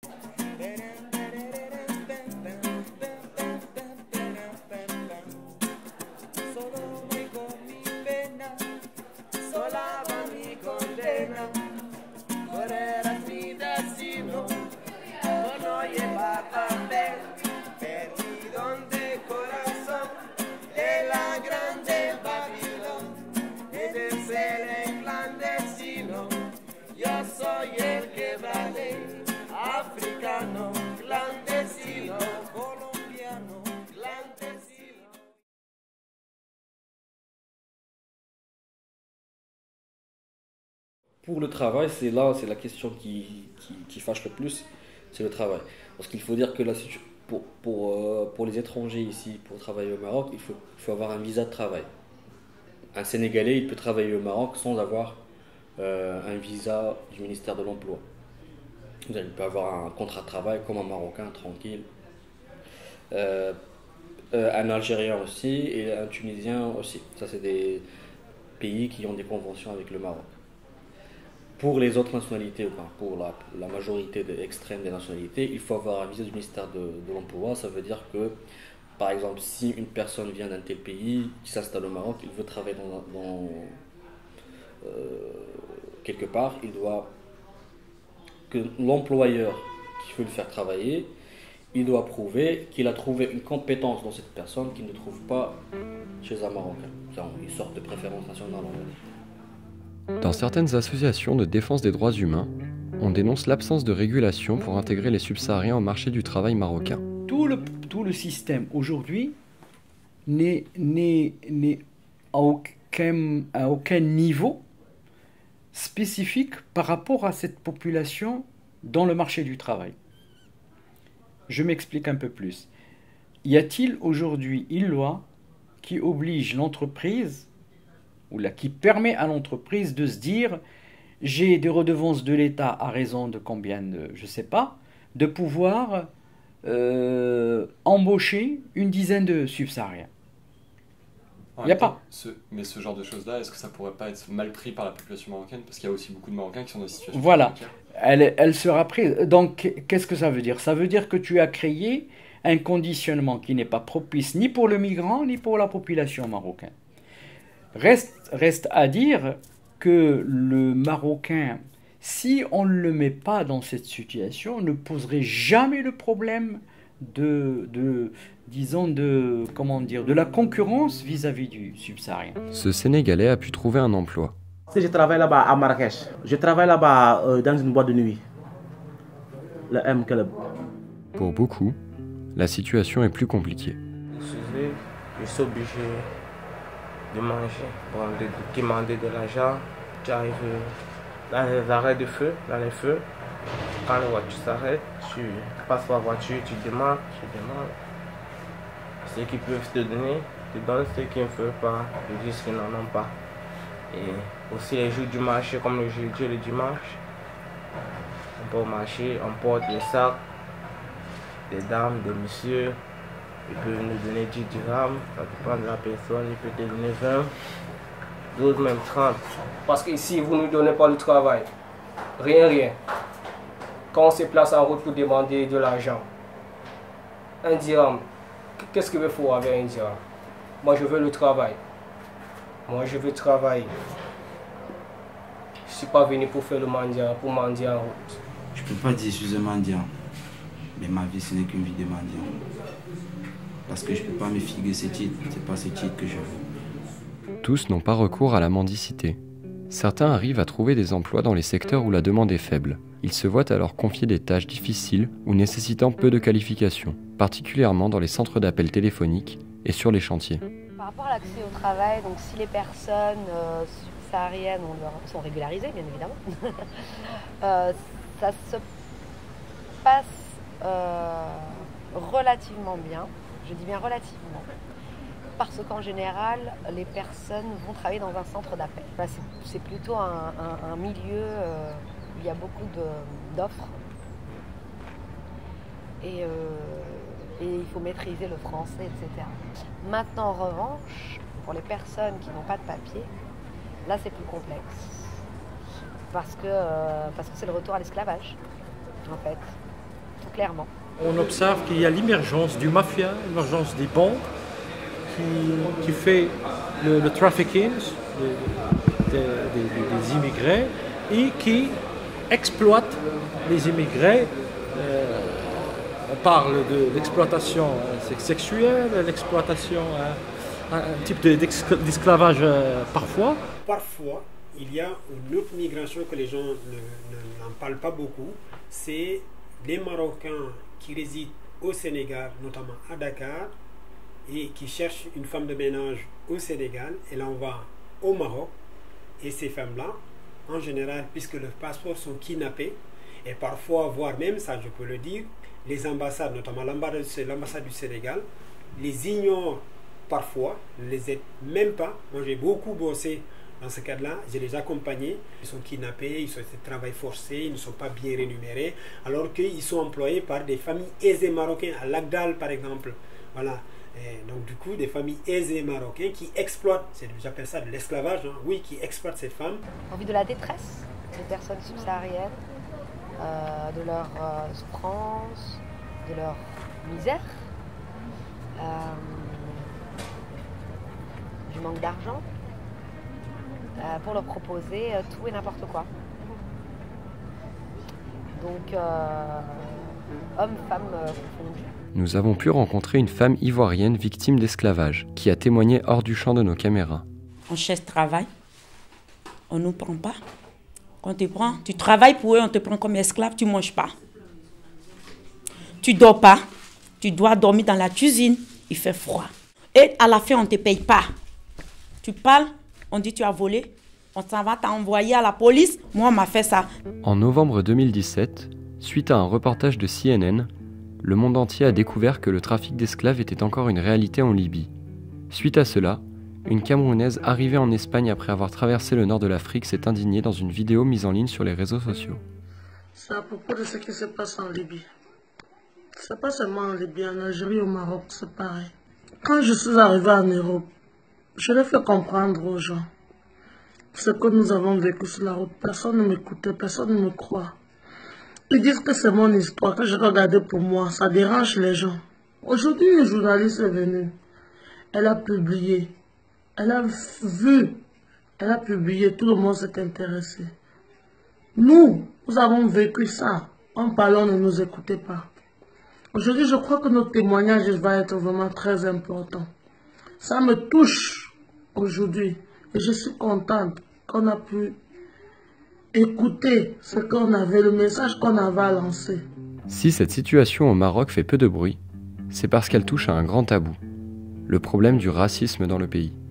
Pour le travail, c'est la question qui fâche le plus, c'est le travail. Parce qu'il faut dire que pour les étrangers ici, pour travailler au Maroc, il faut avoir un visa de travail. Un Sénégalais, il peut travailler au Maroc sans avoir un visa du ministère de l'Emploi. Il peut avoir un contrat de travail comme un Marocain, tranquille. Un Algérien aussi et un Tunisien aussi. Ça, c'est des pays qui ont des conventions avec le Maroc. Pour les autres nationalités, enfin pour la majorité extrême des nationalités, il faut avoir un visa du ministère de l'Emploi. Ça veut dire que, par exemple, si une personne vient d'un tel pays, qui s'installe au Maroc, il veut travailler quelque part, il doit que l'employeur qui veut le faire travailler, il doit prouver qu'il a trouvé une compétence dans cette personne qu'il ne trouve pas chez un Marocain. C'est une sorte de préférence nationale, on va dire. Dans certaines associations de défense des droits humains, on dénonce l'absence de régulation pour intégrer les subsahariens au marché du travail marocain. Tout le système aujourd'hui n'est à aucun niveau spécifique par rapport à cette population dans le marché du travail. Je m'explique un peu plus. Y a-t-il aujourd'hui une loi qui oblige l'entreprise ou là, qui permet à l'entreprise de se dire j'ai des redevances de l'État à raison de combien de, je ne sais pas, de pouvoir embaucher une dizaine de subsahariens. Il n'y a pas. Mais ce genre de choses-là, est-ce que ça pourrait pas être mal pris par la population marocaine? Parce qu'il y a aussi beaucoup de Marocains qui sont dans des situations voilà. Elle sera prise. Donc, qu'est-ce que ça veut dire? Ça veut dire que tu as créé un conditionnement qui n'est pas propice ni pour le migrant, ni pour la population marocaine. Reste à dire que le Marocain, si on ne le met pas dans cette situation, ne poserait jamais le problème de la concurrence vis-à-vis du subsaharien. Ce Sénégalais a pu trouver un emploi. Je travaille là-bas à Marrakech. Je travaille là-bas dans une boîte de nuit, le M Club. Pour beaucoup, la situation est plus compliquée. Je suis obligé de manger, de demander de l'argent. Tu arrives dans les arrêts de feu, dans les feux. Quand la voiture s'arrête, tu passes la voiture, tu demandes. Ceux qui peuvent te donner, te donnent. Ceux qui ne peuvent pas, ils disent qu'ils n'en ont pas. Et aussi les jours du marché, comme le jeudi et le dimanche, on peut au marché, on porte les sacs, des dames, des messieurs. Ils peuvent nous donner 10 dirhams, ça dépend de la personne, il peut te donner 20, d'autres même 30. Parce que ici, vous ne nous donnez pas le travail. Rien. Quand on se place en route pour demander de l'argent, un dirham, qu'est-ce qu'il faut avec un dirham? Moi, je veux le travail. Moi, je veux travailler. Je ne suis pas venu pour faire le mendiant, pour mendier en route. Je ne peux pas dire que je suis un mendiant, mais ma vie, ce n'est qu'une vie de mendiant. Parce que je ne peux pas me figuer ce titre, c'est pas ce titre que je veux. Tous n'ont pas recours à la mendicité. Certains arrivent à trouver des emplois dans les secteurs où la demande est faible. Ils se voient alors confier des tâches difficiles ou nécessitant peu de qualifications, particulièrement dans les centres d'appel téléphoniques et sur les chantiers. Par rapport à l'accès au travail, donc si les personnes subsahariennes sont régularisées, bien évidemment, ça se passe relativement bien. Je dis bien relativement, parce qu'en général, les personnes vont travailler dans un centre d'appel. C'est plutôt un milieu où il y a beaucoup d'offres et il faut maîtriser le français, etc. Maintenant, en revanche, pour les personnes qui n'ont pas de papier, là c'est plus complexe, parce que c'est le retour à l'esclavage, en fait. clairement. On observe qu'il y a l'émergence du mafia, l'émergence des banques qui fait le trafficking des immigrés et qui exploite les immigrés. On parle de l'exploitation sexuelle, l'exploitation, un type d'esclavage parfois. Parfois, il y a une autre migration que les gens n'en parlent pas beaucoup, c'est les Marocains qui résident au Sénégal, notamment à Dakar, et qui cherchent une femme de ménage au Sénégal, et là on va au Maroc, et ces femmes-là, en général, puisque leurs passeports sont kidnappés, et parfois, voire même, ça je peux le dire, les ambassades, notamment l'ambassade du Sénégal, les ignorent parfois, ne les aident même pas. Moi j'ai beaucoup bossé dans ce cadre-là, je les accompagnais, ils sont kidnappés, ils sont en travail forcé, ils ne sont pas bien rémunérés, alors qu'ils sont employés par des familles aisées marocaines, à Lagdal par exemple. Voilà. Et donc du coup, des familles aisées marocaines qui exploitent, j'appelle ça de l'esclavage, hein, oui, qui exploitent ces femmes. En vue de la détresse des personnes subsahariennes, de leur souffrance, de leur misère, du manque d'argent, pour leur proposer tout et n'importe quoi. Donc, hommes, femmes confondus. Nous avons pu rencontrer une femme ivoirienne victime d'esclavage, qui a témoigné hors du champ de nos caméras. On cherche travail, on ne nous prend pas. Quand on te prend, tu travailles pour eux, on te prend comme esclave, tu ne manges pas. Tu ne dors pas, tu dois dormir dans la cuisine, il fait froid. Et à la fin, on ne te paye pas. Tu parles, on dit tu as volé, on s'en va t'envoyer à la police, moi on m'a fait ça. En novembre 2017, suite à un reportage de CNN, le monde entier a découvert que le trafic d'esclaves était encore une réalité en Libye. Suite à cela, une Camerounaise arrivée en Espagne après avoir traversé le nord de l'Afrique s'est indignée dans une vidéo mise en ligne sur les réseaux sociaux. C'est à propos de ce qui se passe en Libye. C'est pas seulement en Libye, en Algérie, au Maroc, c'est pareil. Quand je suis arrivée en Europe, je l'ai fait comprendre aux gens. Ce que nous avons vécu sur la route, personne ne m'écoutait, personne ne me croit. Ils disent que c'est mon histoire, que je regardais pour moi, ça dérange les gens. Aujourd'hui, une journaliste est venue, elle a publié, elle a vu, elle a publié, tout le monde s'est intéressé. Nous avons vécu ça, en parlant, ne nous écoutez pas. Aujourd'hui, je crois que notre témoignage va être vraiment très important. Ça me touche aujourd'hui et je suis contente qu'on a pu écouter ce qu'on avait, le message qu'on avait à lancer. Si cette situation au Maroc fait peu de bruit, c'est parce qu'elle touche à un grand tabou, le problème du racisme dans le pays.